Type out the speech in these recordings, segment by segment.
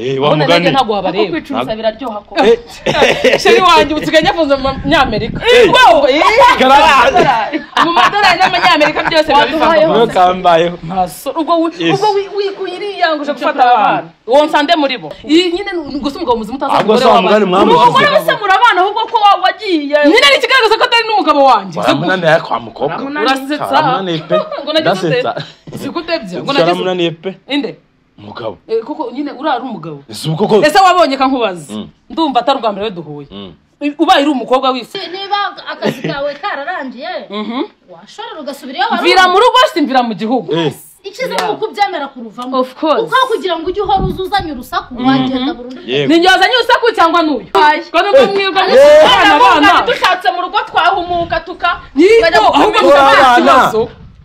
wa mugani ntago wabareba kwicuruza biraryoha ko sheri wanjye utsigaye yafunze mu Nyamerika mu madolari y'amanyamerika byose babifata kambayeho ubwo wikuyiriyanguje gufata abana uwo nsande muri bo nyine gusa umugabo muzima utaza umugore w'abana umugore wese murabana ahubwo ko wagiye nyine ari kigaragaza ko atari n'umugabo wanjye munaniye kwa mukobwa urasetsa munaniye pe ndasetsa sikutebya ngo nagize munaniye pe inde mugabo koko nyine urari umugabo ese wabonye ka nkubaza ndumva atari ubwa mbere duhuye ubaye uri umukobwa w'ifu niba akazi kawe kararangiye washorera ugasubirayo mvira mu rugo simvira mu gihugu ikize nuko byamera kuruvamo of course uko kugira ngo ujye uhora uzuzanye urusaku wagenda burundu ni njyazanye urusaku cyangwa nuyu ko nuko mwirwa abana dushatse mu rugo twahumuka bajya gukora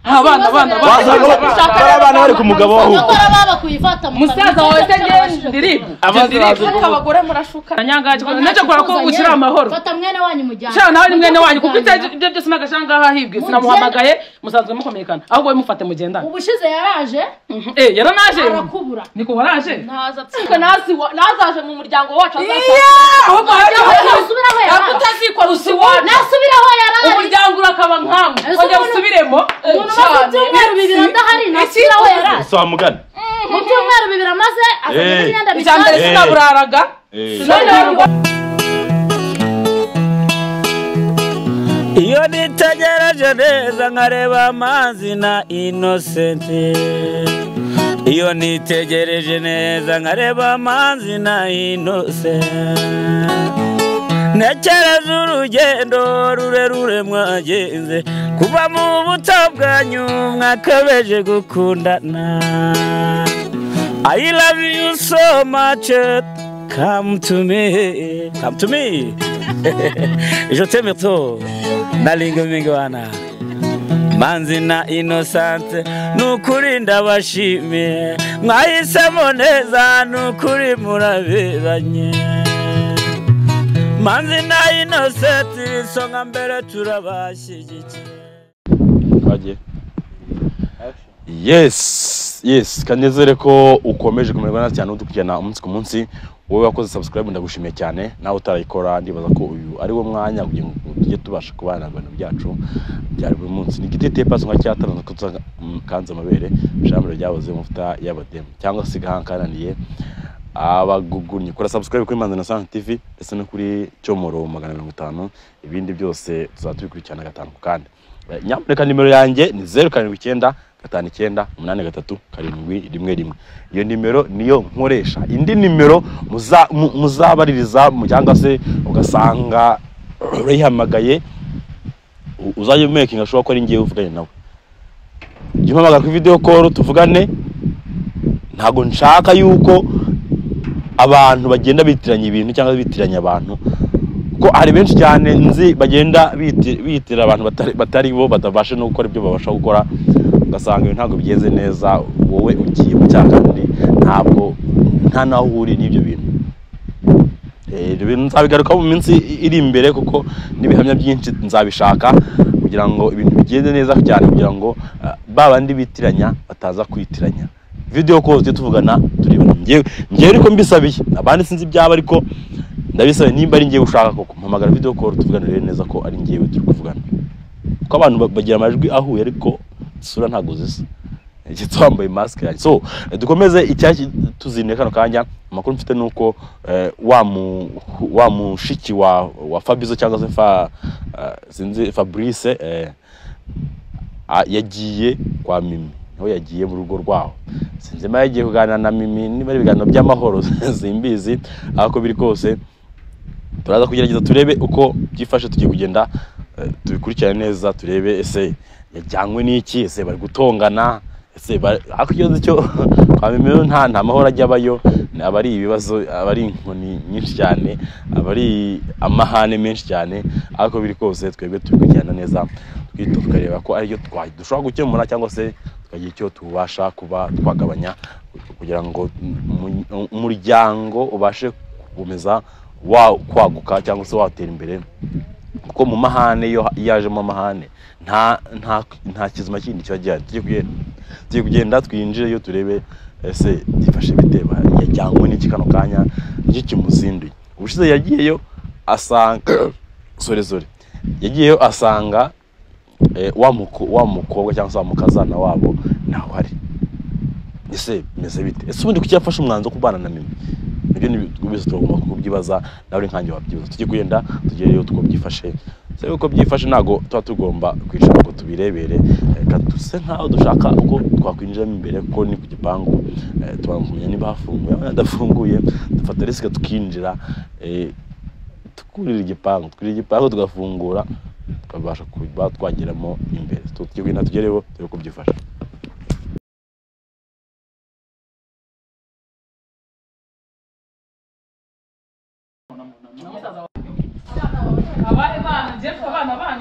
abana bari ku mugabo waho baba kuyifata musaza wawe se ndiribu abagore murashuka nyangaje naje kora ko gushyira amahoro fata mwene wanyu mujyana sha nawe ni mwene wanyu kuko ibyo byose nagashanga hahibwe sinamuhamagaye musanzwe mukomekana ahubwo mufate mugendana ubushize yaraje yaranaje arakubura niko waraje nazaje mu muryango wacu ahubwo nasubiraho yaraje utazikora usiwona nasubiraho yaraje umuryango urakaba nkamwe ongera usubiremo cyumweru bibiri adahari nasubiraho yaraje so amugana mu cyumweru bibiri amaze azanye imyenda bishyamba sinaburaraga iyo nitegereje neza nkareba amazi na Innocent iyo nitegereje neza nkareba amazi na Innocent nekereza urugendo rurerure mwagenze kuva mu buto bwanyu mwakabeje gukundana I love you so much come to me je t'aime trop nalinga mingwana manzi na Innocent nukuri ndabashimiye mwahisemo neza nukuri muraberanye manzi na Innocent songa mbere turabashyigikiye twagiye yes kanezere ko ukomeje kumererwa neza cyane udukurikirana umunsi ku munsi wowe wakoze subscribe ndagushimiye cyane nawe utarayikora ndibaza ko uyu ari wo mwanya kugira ngo tujye tubasha kubana n'abantu byacu byari buri munsi ni gitete pass nka cyatanze ko kanza amabere jambo ryaboze mufuta y'abademu cyangwa se gahankananiye abagugurnye kora subscribe kuri Manzi na TV ndetse no kuri Cyomoro 150 ibindi byose tuzatubikurikirana gatanu kandi nyamuneka nimero yanjye ni 079 59 83 711 iyo nimero niyo nkoresha indi nimero muzabaririza cyangwa se ugasanga urayihamagaye uzaje making ashobora ko ari ngiye uvuganye nawe mpamagara ku video call tuvugane ntago nshaka yuko abantu bagenda bitiranya ibintu cyangwa bitiranya abantu ko ari benshi cyane nzi bagenda bitira abantu batari bo batabasha no gukora ibyo babasha gukora ugasanga ntago bigenze neza wowe ugiye mu cyakandi ntabwo nta naho uri n'ibyo bintu nzabigaruka mu minsi iri imbere kuko nibihamya byinshi nzabishaka kugira ngo ibintu bigende neza cyane kugira ngo babandi bitiranya bataza kwitiranya video call tuvugana turibona ngiye ariko mbisabiye abandi sinzi byaba ariko ndabisabe nimba ari ngiye gushaka koko mpamagara video call tuvuganire neza ko ari ngiye turi kuvugana ko abantu bagira amajwi ahuye ariko sura ntago zisa twambaye mask yanjye so dukomeze icyaki tuzine kano kanya amakuru mfite nuko wa mushiki wa Fabizo cyangwa se sinzi Fabrice yagiye kwa Mimi aho yagiye mu rugo rwaho sinzi ma yagiye kuganira na Mimi niba ari biganiro by'amahoro zimbizi ako biri kose turaza kugerageza turebe uko byifashe tugiye kugenda tubikurikirana neza turebe ese yajyanywe n'iki ese bari gutongana ese akiyoze cyo kwa Mimi nta mahoro ajyabayo abari ibibazo abari inkoni nyinshi cyane abari amahane menshi cyane ako biri kose twebwe tubikurikirana neza tukareba ko ari yo dushobora gukemura cyangwa se tukagira icyo tubasha kuba twagabanya kugira ngo umuryango ubashe gukomeza kwaguka cyangwa se watera imbere kuko mu mahane yo yajemo amahane nta kizima kindi cyajya tugiye kugenda twinjire yo turebe ese gifashe biteba yajyanywe n'iki kano kanya nicyo kimuzinduye ubushize yagiyeyo asanga yagiyeyo asanga wa mukobwa cyangwa se wa mukazana wabo naho hari ese meze bite ese ubundi kuki yafashe umwanzo kubana na Mimi nibyo nibizo tugomba kubyibaza nawe nkanjye wabyibaza tujye kugenda tugereyo tukobyifashe se uko byifashe nago tuba tugomba kwicara ngo tubirebere kaduse nkaho dushaka uko twakwinjiramo imbere kuko ni ku gipangu twamunya niba hafunguye adafunguye dufata risika tukinjira tukurira igipangu tugafungura tukabasha kuba twageramo imbere tujye kugenda tugereyo tujye kubyifasha abaye bana Jeff abana banyu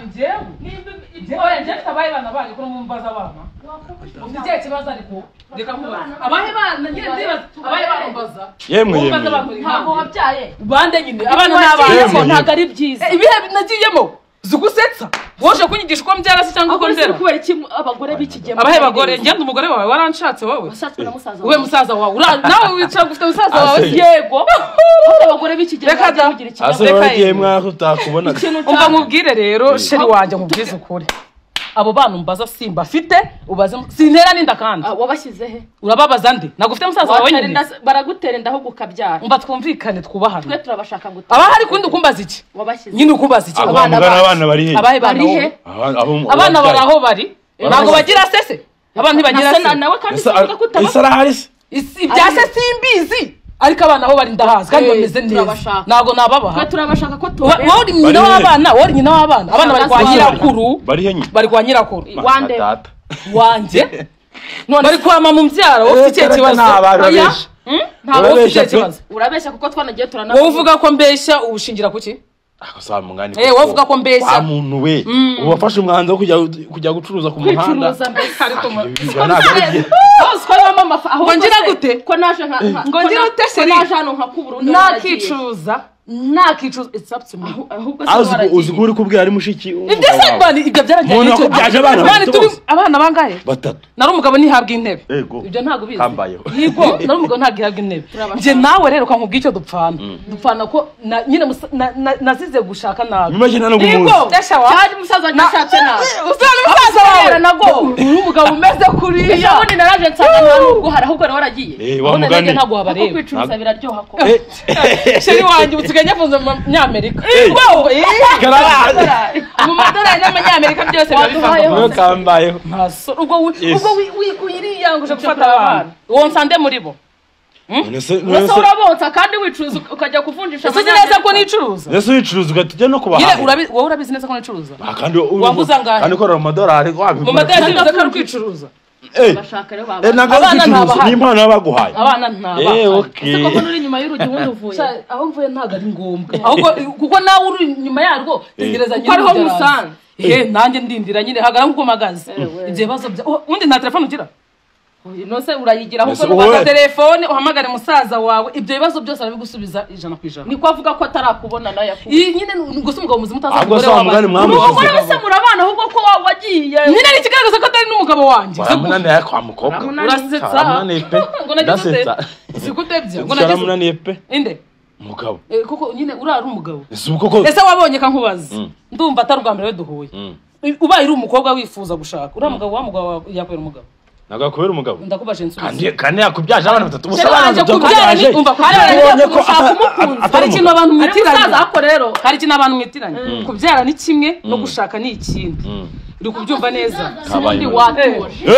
Jeff abaye bana banyu ko mumbaza abana ufite kibazo ariko reka kubaza abaye bana nyine ndibaza abaye bana mbaza yemwe ntabwo wabyaye bande nyine abana n'abana ntabwo ari byiza ibihe nagiyemo zugusetsa woje kunyigisha uko mbyara se cyangwa uko ndera kubera iki abagore b'ikigemo abahe bagore ngende umugore wawe waranshatse wowe washatswe na musaza we musaza wawe nawe wicara gufite musaza wawe yego abagore b'ikigemo reka da bagira ikibazo ase bagiye mwako utakubona umva mubwire rero sheri wanje mubwize ukuri abo bana umbaza simba afite ubaze sintera ninda kandi wabashyize he urababaza ndi nagufite musaza wawe nyine baragutera indaho gukabyara umva twumvikane twubahana twe turabashaka gutera aba hari kundi ukumbaza iki wabashyize nyine ukumbaza iki abana bari he abahe bana he abana bari aho bari ntago bagira sese abana ntibagira sese nawe kandi uvuga ko utabashaka ibya se simbizi ariko abana aho bari ndahazi kandi bameze neza ntago nababaha twe turabashaka ko wowe uri nyina w'abana wowe uri nyina w'abana abana bari kwa nyirakuru bari kwa nyirakuru wande wanje none bari kwa mama umbyara wowe ufite ikibazo oya ntabwo ufite ikibazo urabeshya kuko twanagiye turanavuga wowe uvuga ko mbeshya ubushingira kuki akasaba mungani wowe uvuga ko mbeshya muntu we ubafashe umwanzo wo kujya gucuruza ku muhanda kwicuruza mbese ariko bose ko mama aho ngira gute ko naje nka ngo ngira ute se naje hano nka kuburundi nakicuza it's up to me ahubwo se uzi kuri kubwira ari mushiki ibyo se bani ibyo byaragiye bani turi abana bangahe batatu nari umugabo ntihabwa intebe ibyo ntago bizi kambayo yego nari umugabo ntagihabwa intebe nje nawe rero kankubwiye icyo dupfana ko nyine nazize gushaka nabi imagine no gumuzi cyari musaza nashatse nabi musaza wawe nago uri umugabo umeze kuriya cyabone naraje nsanga ntabwo hari ahubwo waragiye wamugane ntago habareba kwicuruza biraryoha ko sheri wanjye utsiganye afunze mu Nyamerika mu madolari y'amanyamerika byose bivaho kambayeho ubwo wikuyiriyanguje gufata abana uwo nsande muri bo Nese urabonsa kandi wicuruza ukajya kuvunjisha ese neza ko nicuruza nese wicuruza ugatujya no kubaha nyine wowe urabizi neza ko nicuruza kandi waguza ngahe kandi ko amadolari mu madolari bivuze ko ari kwicuruza bashaka rero baba abana ntabaha n'impano yabaguhaye abana ntabaha okay ko nuri nyuma y'urugi wundi uvuye aho mvuye ntago ari ngombwa ahubwo kuko nawe uri nyuma yarwo tegereza nyine ariho musanze nanjye ndindira nyine hagara nkuko magaze ibyo bibazo undi nta telefone ugira nose urayigira ahubwo nubaza telefone uhamagare musaza wawe ibyo bibazo byose arabigusubiza 100%. Niko avuga ko atarakubona nayo yakubona nyine ngusa umugabo muzima utaza umugore wawe umugore wese murabana ahubwo ko wagiye nyine ni kigaragaza ko atari n'umugabo wanjye munani yakwa mukobwa urasetsa munani pe ngo nagize sikutebye ngo nagize munani pe inde mugabo kuko nyine urari umugabo ese wabonye ka nkubaza ndumva atari ubwa mbere duhuye ubaye uri umukobwa wifuza gushaka uri umugabo wa mugabo yakwera umugabo nagakubera umugabo ndakubaje nsubiza kandi yakubyaje abana batatu musabanza byo kubyaje umva hari ikintu abantu mwitiranye rero hari ikintu abantu mwitiranye kubyara ni kimwe no gushaka ni ikindi uri kubyumva neza ubundi watuje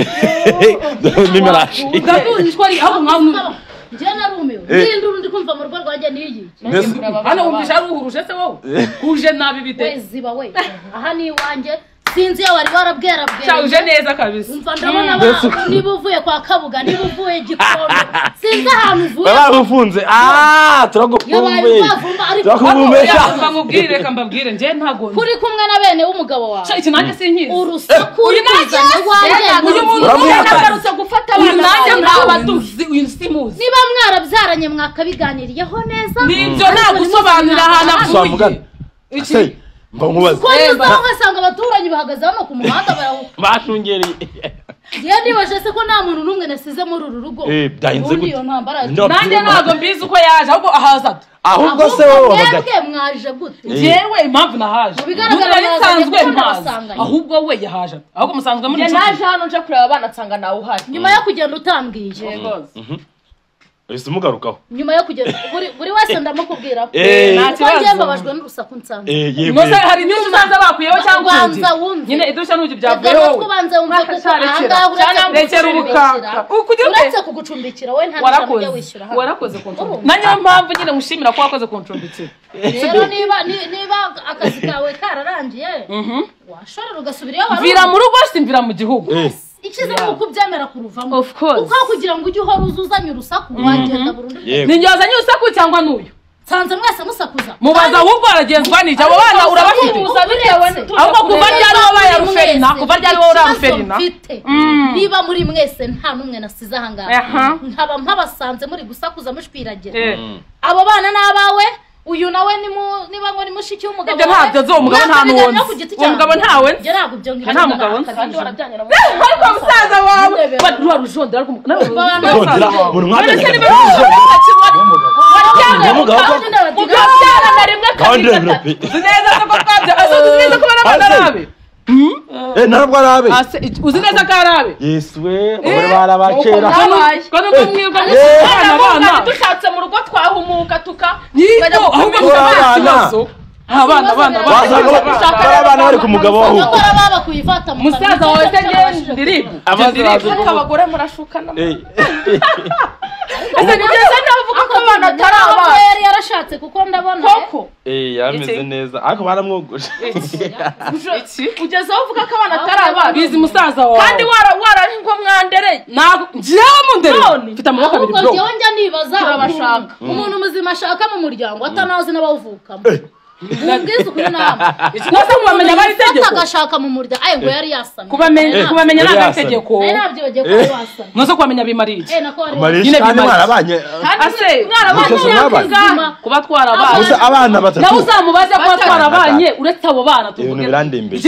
mimarashi ndabunjwa aho nkaho njye narumiwe ndinduru ndi kumva mu rugo rwanjye niyi hano wumvisha ari uhuruje se wowe kuje nabi bite ziba we aha ni iwanjye sinzi ya wari warabwerabweye cyuje neza kabisa umva ndabona niba uvuye kwa Kabuga niba uvuye Gikondo sinzi ahantu uvuye bagufunze turagufunze turakubumbesha mubwire reka mbabwire nje ntago kuri kumwe na bene w'umugabo wawe iki nanjye sinkizi urusaku uri kuzana wanjye uyu muntu nagarutse gufata abana nanjye ntabatuzi uyu simuzi niba mwarabyaranye mwakabiganiriyeho neza nibyo nagusobanurira ahantu avuye iki mba nkubaza ko ugasanga abaturanyi bahagaze hano ku muhanda bashungereye Yewe nibaje se ko nta muntu numwe nasize muri uru rugo. Byahinze gute? Iyo ntambara. Nanjye ntabwo mbizi uko yaje ahubwo ahaza. Ahubwo se wowe wabagati. Mwebwe mwaje gute? Yewe impamvu nahaje. Bigaragara nsanzwe ntazi. Ahubwo we yahaje. Ahubwo musanzwe muri inshuti. Naje hano nje kureba abana nsanga nawe uhari. Nyuma yo kugenda utambwiye. Yego. Ese mugarukaho. Nyuma yo kugenda buri wese ndamukubwira. Nta kibazo. Mbabajwe n'urusaku nsanze. No se hari n'usanze bakuyeho cyangwa undi. Nyine idusha n'ugi byavuyeho. Kubanza wumva kuko ahangaha urekera ubukaka. Ukugira uretse kugucumbikira we nta n'ibyo wishyura hano. Warakoze control. Nanyo mpamvu nyine mushimira ko wakoze control. Rero niba akazi kawe kararangiye. Washorera ugasubira iyo wari. Vira mu rugo simvira mu gihugu. Ikize nuko ubyemera kuruvamo. Of course. Uko kugira ngo ujye uhora uzuzanya urusaku wagenda burundu. Ninjyazanye urusaku cyangwa nuyu? Sanze mwese musakuza. Mubaza ahubwo aragenzwa n'ije abo bana urabafite. Ahubwo kuva ryari wabaye Ruferina, kuva ryari wowe Ruferina. Niba muri mwese nta numwe nasize ahangaha. Nkaba mpabasanze muri gusakuza mushwiragira. Abo bana n'abawe uyu nawe niba ngo ni mushiki w'umugabo wawe. Ntabyo zo umugabo nta nuwonzi. Umugabo ntawe. Je ntabwo byo ngira. Nta mugabo nzi. Kandi warabyanye na ariko musaza wawe. Badruwa rujondera ariko rujondera buri mwana. Ntabwo arabe. Uzi neza ko arabe. Yesu we ore barabakera. Kandi umwirwa n'abana dushatse mu rugo twahumuka tuka. Ahubwo abana abana bari ku mugabo waho. Bakora baba kuyifata mu musaza wawe se ndiribu. Abagore murashukana. Ese nigeze navuga ko abana taraba yari yarashatse kuko ndabona koko yameze neza ariko baramwogoshe. Ugeze uvuga ko abana taraba bizi musaza wawe kandi ngo mwandere ntabwo njewe mu ndere mfite amaboko abiri bro. Ubwo njya nibaza turabashaka umuntu muzima ashaka mu muryango atanazi n'abavukamo. Ubwiza kuri nama. Nose kubamenya bari tegeko. Agashaka mu muryango aye ngo yari yasana. Kubamenya nta tegeko. Nabyo bagiye ko wasana. Nose kubamenya bimariye. Nako ari. Nyine bimarabanye. Ase mwarabanye. Kuba twarabanye. Gusa abana batatu. Nawe uzamubaze kuba twarabanye uretse abo bana tuvuge. Birandembe.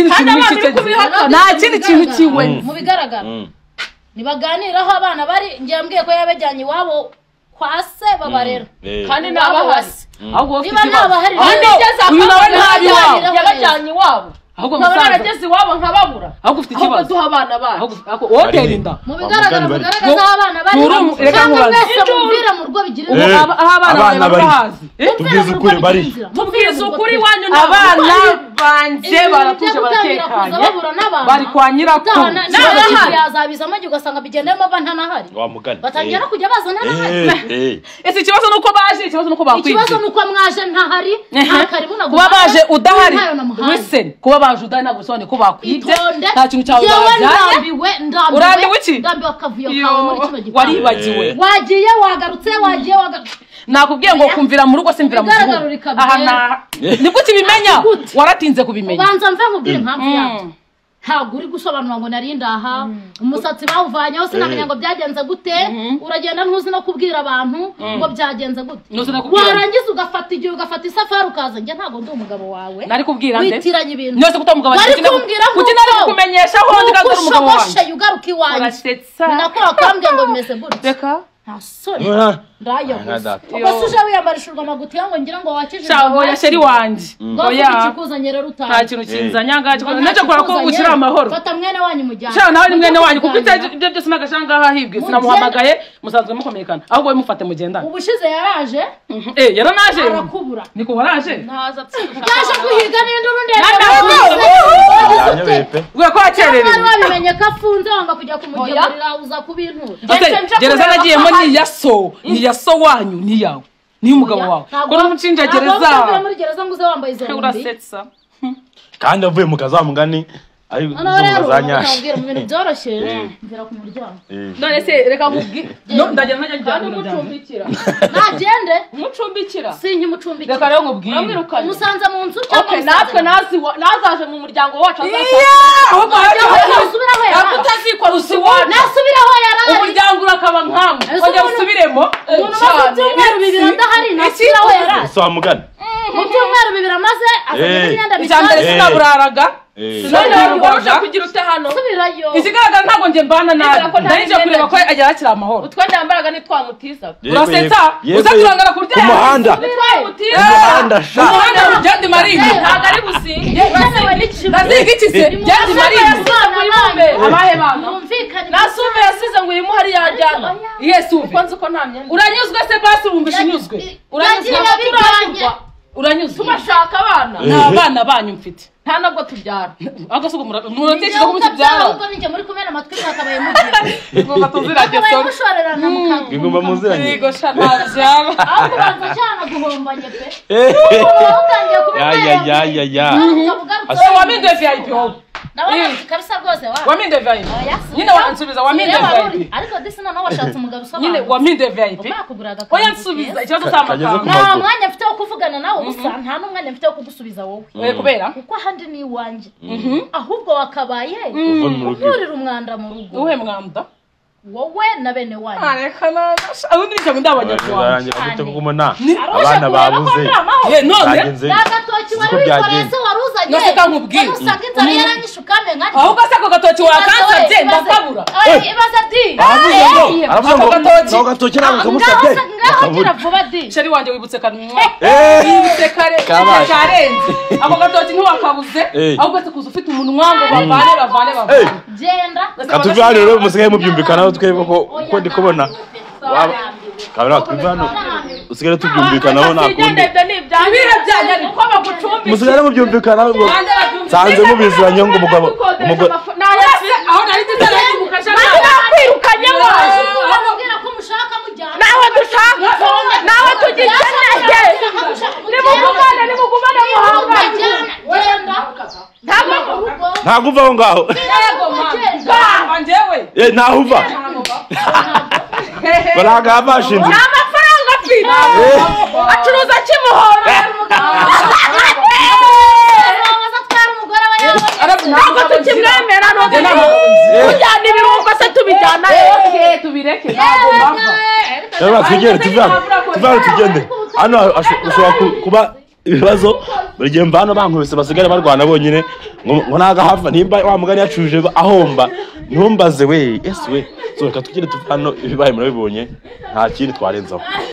Nta kindi kintu kiwe. Mu bigaragara. Nibaganiraho abana bari njyambwiye ko yabajyanye iwabo kwase babarera. Kandi nabahasi. Ahubwo niba nabahari uyu nawe ntabi wabo yabajyanye iwabo. Ahubwo musaza narageze iwabo nkababura. Ahubwo ufite ikibazo. Ahubwo duha abana bacu. Ahubwo wotera inda. Mu bigaragara abana bari. Reka nkubaze. Mubwira mu rugo bigira. Abana bahazi. Tubwize ukuri bari. Tubwize ukuri wanyu abana banje baratuje baratekanye. Bari kwa nyirakuru. N'abahari yazabiza amagi ugasanga bigendemo bantanahari. Wa mugani. Batangira kujya bazana n'ahari. Ese ikibazo nuko baje, ikibazo nuko bakwije. Ikibazo nuko mwaje ntahari. Ntakaribu nago. Kuba baje udahari. Listen, kuba baje udahari ntabwo bisobanuye ko bakwibye. Nta kintu cyawe bajyanye. Urambiwe iki? Ndambiwe akavuyo kawe muri kino gihe. Waribagiwe. Wagiye wagarutse nakubwiye ngo kumvira mu rugo simvira mu gihugu. Aha niko kibimenya. Waratinze kubimenya. Ubanza mve nkubwire impamvu yawe. Ntabwo uri gusobanura ngo nari ndaha umusatsi bawuvanyeho sinamenya ngo byagenze gute uragenda ntuzi no kubwira abantu ngo byagenze gute warangiza ugafata igihe ugafata isafari ukaza njye ntabwo ndi umugabo wawe nari kubwira nde witiranye ibintu nose kutamugabo kuki nari kukumenyesha aho ndi kandi umugabo wanjye ugaruka iwanjye nakora kwambye ngo bimeze gute reka sorry ndayo ubwo suje wiyambarishurwa amaguti yango ngira ngo wakije shaho ya sheri wanje oya ikikuzanye rero utaye nta kintu kinzanya ngaje naje kora ko gushyira amahoro fata mwene wanyu mujyana shaho nawe ni mwene wanyu kuko ibyo byose nagashanga hahibwe sinamuhamagaye musanzwe mukomekana ahubwo mufate mugendana ubushize yaraje yaranaje arakubura niko waraje ntaza yaje kuhiga n'induru ndende gwe ko akerere wabimenye ko afunze wanga kujya kumugemurira uza kubintura gereza nagiyemo ni yaso wanyu ni yawe ni umugabo wawe ko n'umucinja gereza muri gereza nguze wambaye izo urasetsa kandi avuye mu kazamugani ari uzazanyashe mu bintu byoroshye ngera ku muryango none se reka nkubwi no ndagera najya mucumbikira nagende mucumbikira sinki mucumbikira reka rero nkubwi musanze mu nzu cyangwa natwe nazaje mu muryango wacu utazikora usiwona nasubiraho yaraje umuryango urakaba nkamwe ongera usubiremo umuntu maze ibyumweru bibiri ndahari nasubiraho yaraje so amugana mu byumweru bibiri amaze azanye imyenda bitandatu sinaburaraga Sinabwira kugira ute hano. Subirayo. Ikigaragara ntabwo nje mbana nabi. Ndanje kureba ko ajya yakira amahoro. Utwenda yambaraga ni twamutiza. Urasetsa uzaturangara kurya ku muhanda. Twamutiza. Umuhanda sha. Umuhanda byandi marine. Ntago ari businge. Yewe n'ikimwe. Ndaziga iki se? Byandi marine. Abahe bana. Yumvikanye. Nasume yasize ngo uyimu hari yajyana. Yesu. Kwanza ko nta myenda. Uranyuzwe se basi wumvisha unyuzwe. Uranyuzwe. Tubashaka abana. Nta bana banyu mfite. Nta nabwo tubyara. Agasugo muratekereza ko mutubyara. Ahubwo ninjye muri kumena amatwi mwakabaye mugira. Ngomba tuzirage Mwakabaye sore. mushorerana mukaguha. Ngomba muziranye. Yego sha ntabyara. Ahubwo banza cyana guhombanye pe. Eh. Utangiye kubimenya. Ya. Ase waminde VIP hope. Nawe kabisa rwose wa. Waminde VIP. Nyine wansubiza waminde VIP. Ariko disi noneho washatse umugabo usaba. Nyine waminde VIP. Bakuguraga. Oya nsubiza ikibazo cy'amafaranga. Nta mwanya mfite wo kuvugana nawe gusa nta n'umwanya mfite wo kugusubiza wowe. Kubera kuko ahandi ni iwanjye. Ahubwo wakabaye ukurira umwanda mu rugo. uhe mwanda wowe na bene wanyu. areka na ubundi nicyo ndabanyarwanda afite kumona abana babuze none Gatoki wari wikoreye se waruzanye. Nose kankubwiye. Usanga inzara yaranyishukame nka. ahubwo se ako gatoki wakansabye ndakabura Ibaza di. aravuga gatoki ntabwo kamusabye Ngaho gira vuba di. sheri wanjye wibutse kanwa wibutse kare karenze ako gatoki ntiwakabuze ahubwo se kuza ufite umunwa ngo bavane Genda. katuvane rero musigaye mubyumvikana twebwe ko ndi kubona kabira twivano usigare tubyumvikanaho nakundi ibira byanya ariko bagucumbika musigare mubyumvikana sanze mubiziranye ngo umugabo aho nari tuzaranye mukasha kwirukanye waje Wamubwira ko mushaka mujyana. nawe dushaka nawe tugikeneye nimugumane muhanga Genda. ntabwo uva aho ngaho njyewe ntaho uva baraga bashinze amafaranga afite acuruza kimuhora ntabwo tukimwemera tujyana ibirungo se tubijyana tubireke ntabwo mpava twigere tuvane tugende hano ushobora kuba ibibazo buri gihe mvano bankubise basigare barwana bonyine ngo nagahava nimba wa mugani yacuje ahomba ntumbaze we ese we so reka tugire tuvano ibibaye murabibonye nta kindi twarenzaho